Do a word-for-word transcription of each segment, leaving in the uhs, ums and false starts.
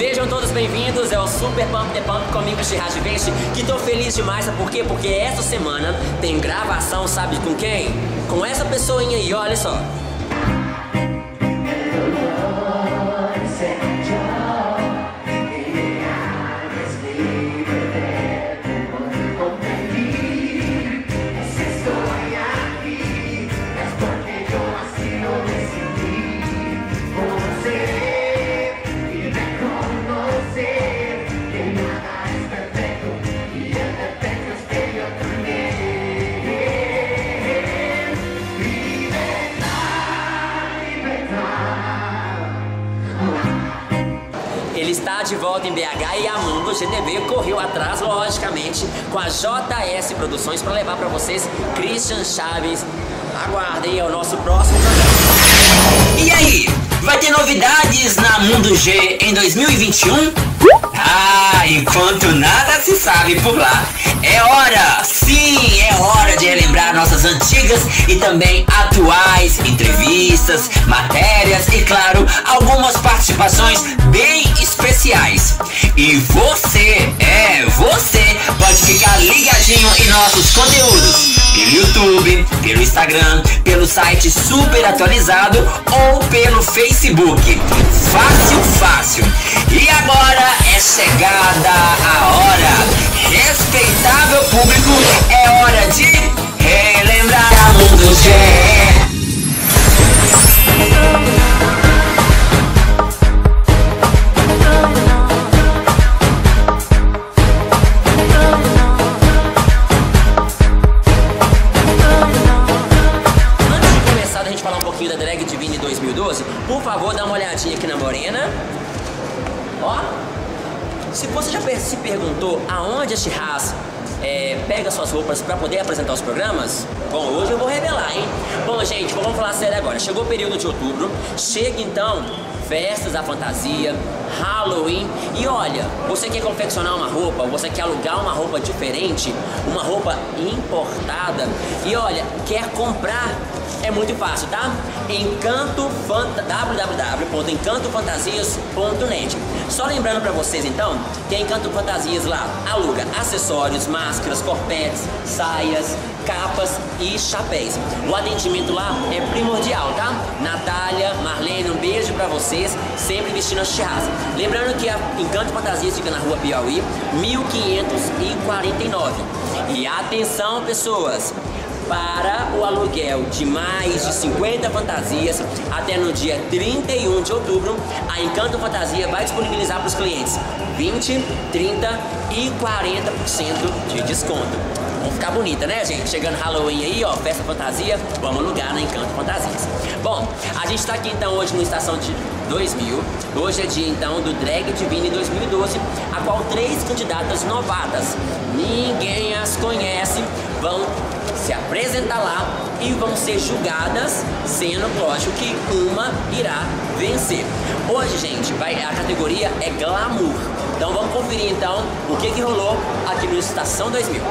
Sejam todos bem-vindos, é o Super Pump The Pump comigo, Shiraz Veste, que tô feliz demais, sabe por quê? Porque essa semana tem gravação, sabe com quem? Com essa pessoinha aí, olha só. Ele está de volta em B H e a Mundo G T V correu atrás, logicamente, com a J S Produções para levar para vocês Christian Chaves. Aguardem, é o nosso próximo programa. E aí, vai ter novidades na Mundo G em dois mil e vinte e um? Ah, enquanto nada se sabe por lá, é hora, sim, é hora de relembrar nossas antigas e também atuais entrevistas, matérias e, claro, algumas participações bem especiais. E você, é, você pode ficar ligadinho em nossos conteúdos pelo YouTube, pelo Instagram, pelo site super atualizado ou pelo Facebook. Fácil, fácil. E agora é chegada a hora. Respeitável público, é hora de relembrar a Mundo G. Da Drag Divine dois mil e doze, por favor, dá uma olhadinha aqui na morena. Ó, se você já se perguntou aonde a Shiraz é, pega suas roupas para poder apresentar os programas, bom, hoje eu vou revelar, hein? Bom, gente, vamos falar sério agora. Chegou o período de outubro, chega então festas da fantasia, Halloween. E olha, você quer confeccionar uma roupa, você quer alugar uma roupa diferente, uma roupa importada, e olha, quer comprar, é muito fácil, tá? Encanto Fanta, w w w ponto encanto fantasias ponto net. Só lembrando pra vocês então, que a Encanto Fantasias lá aluga acessórios, máscaras, corpetes, saias, capas e chapéus. O atendimento lá é primordial, tá? Natália, Marlene, um beijo pra vocês, sempre vestindo a Shiraz. Lembrando que a Encanto Fantasias fica na rua Piauí, mil quinhentos e quarenta e nove. E atenção, pessoas! Para o aluguel de mais de cinquenta fantasias até no dia trinta e um de outubro, a Encanto Fantasia vai disponibilizar para os clientes vinte, trinta e quarenta por cento de desconto. Vamos ficar bonita, né, gente? Chegando Halloween aí, ó, festa fantasia, vamos alugar na Encanto Fantasias. Bom, a gente está aqui então hoje no Estação de dois mil. Hoje é dia então do Drag Divine dois mil e doze, a qual três candidatas novatas, ninguém as conhece, vão se apresentar lá e vão ser julgadas, sendo, lógico, que uma irá vencer. Hoje, gente, vai, a categoria é Glamour. Então vamos conferir então o que que rolou aqui no Estação dois mil.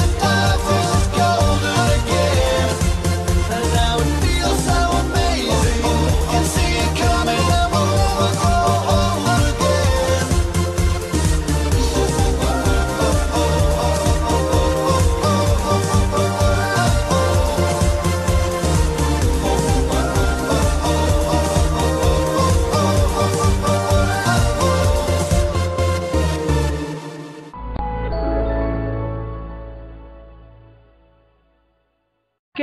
Amazing.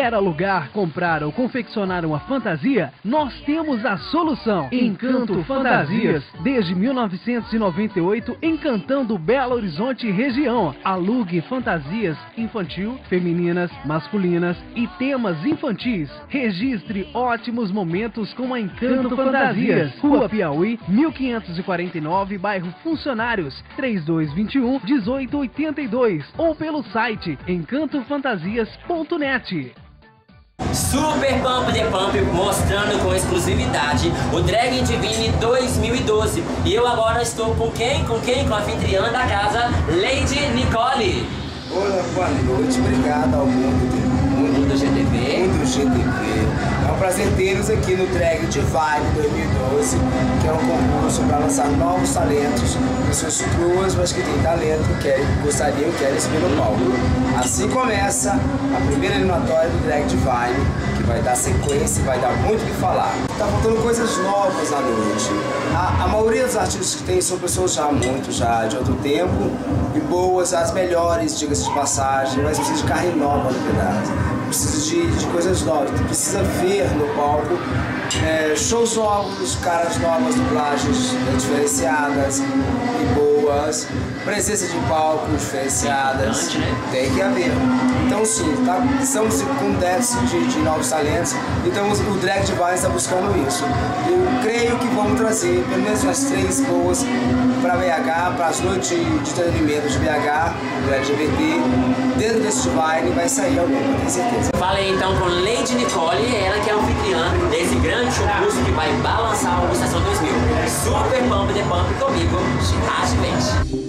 Quer alugar, comprar ou confeccionar uma fantasia? Nós temos a solução. Encanto Fantasias, desde mil novecentos e noventa e oito, encantando Belo Horizonte e região. Alugue fantasias infantil, femininas, masculinas e temas infantis. Registre ótimos momentos com a Encanto Fantasias. Rua Piauí, mil quinhentos e quarenta e nove, bairro Funcionários, trinta e dois vinte e um, dezoito oitenta e dois, ou pelo site encanto fantasias ponto net. Super Pump the Pump mostrando com exclusividade o Drag Divine dois mil e doze. E eu agora estou com quem? Com quem? Com a anfitriã da casa, Lady Nicole. Olá, boa noite, obrigado ao mundo, mundo do G T V. Mundo G T V. É um prazer tê-los aqui no Drag Divine dois mil e doze, que é um concurso para lançar novos talentos, pessoas cruas, mas que têm talento, querem, gostariam, querem subir no palco. Assim começa a primeira eliminatória do Drag Divine, que vai dar sequência e vai dar muito o que falar. Tá faltando coisas novas na noite. A, a maioria dos artistas que tem são pessoas já muito, já de outro tempo, e boas, as melhores, diga-se de passagem, mas precisa de carne nova no pedaço. Precisa de, de coisas novas, precisa ver no palco é, shows novos, caras novas, dublagens é, diferenciadas e boas, presença de palco diferenciadas, tem que haver. Então sim, tá, estamos com déficit de, de novos talentos, então o Drag Divine está buscando isso. Eu creio que vamos trazer pelo menos umas três boas para B H, para as noites de, de entretenimento de B H, do L G B T. Dentro desse Divine vai sair alguma, tenho certeza. Falei então com Lady Nicole, ela que é anfitriã desse grande concurso que vai balançar a Estação dois mil. Super Pump the Pump comigo, Chirage Vente.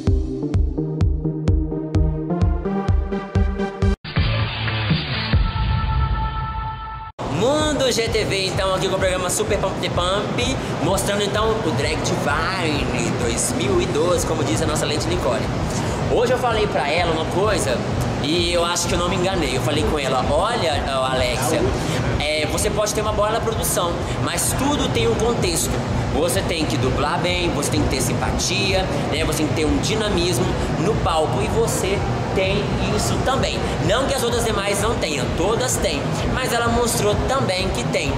Mundo G T V, então, aqui com o programa Super Pump the Pump, mostrando então o Drag Divine dois mil e doze, como diz a nossa Lady Nicole. Hoje eu falei pra ela uma coisa e eu acho que eu não me enganei. Eu falei com ela, olha, Alexia, é, você pode ter uma boa produção, mas tudo tem um contexto. Você tem que dublar bem, você tem que ter simpatia, né? Você tem que ter um dinamismo no palco e você tem isso também. Não que as outras demais não tenham, todas têm, mas ela mostrou também que tem.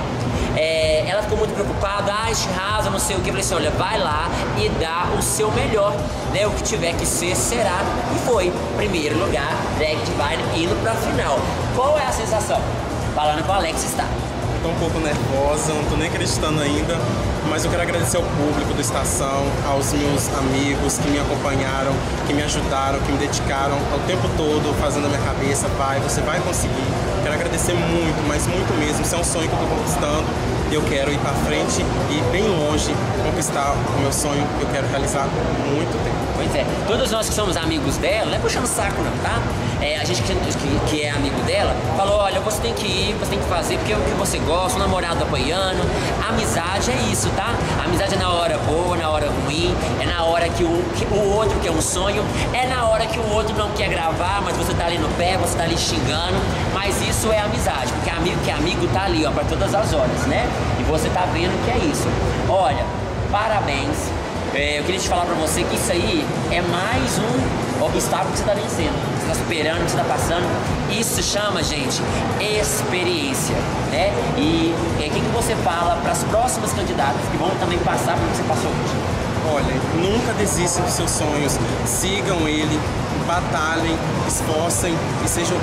É, ela ficou muito preocupada, ah, Chirraza, não sei o que. Eu falei assim, olha, vai lá e dá o seu melhor, né? O que tiver que ser, será. E foi, primeiro lugar, Drag Divine indo pra final. Qual é a sensação? Falando que o Alex está. Tô um pouco nervosa, não tô nem acreditando ainda, mas eu quero agradecer ao público do Estação, aos meus amigos que me acompanharam, que me ajudaram, que me dedicaram ao tempo todo, fazendo a minha cabeça, vai, você vai conseguir. Quero agradecer muito, mas muito mesmo, isso é um sonho que eu tô conquistando e eu quero ir pra frente e bem longe conquistar o meu sonho que eu quero realizar há muito tempo. Pois é, todos nós que somos amigos dela, não é puxando saco não, tá? É, a gente que, que, que é amigo dela, falou, olha, você tem que ir, você tem que fazer porque é o que você gosta, o namorado apoiando. Amizade é isso, tá? Amizade é na hora boa, na hora ruim, é na hora que o, que o outro quer um sonho, é na hora que o outro não quer gravar, mas você tá ali no pé, você tá ali xingando, mas isso é amizade, porque amigo que é amigo tá ali, ó, pra todas as horas, né? E você tá vendo que é isso. Olha, parabéns. É, eu queria te falar pra você que isso aí é mais um obstáculo que você tá vencendo, que você tá superando, que você tá passando. Isso se chama, gente, experiência, né? E o é, que, que você fala pras próximas candidatas que vão também passar pelo que você passou hoje? Olha, nunca desistam dos seus sonhos, sigam ele, batalhem, esforcem e sejam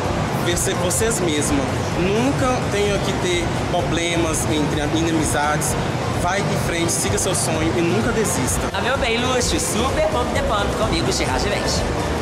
vocês mesmos. Nunca tenham que ter problemas entre inimizades. Vai em frente, siga seu sonho e nunca desista. Ah, meu bem, luxo, Super Pump the Pump comigo, Chirraze Vente.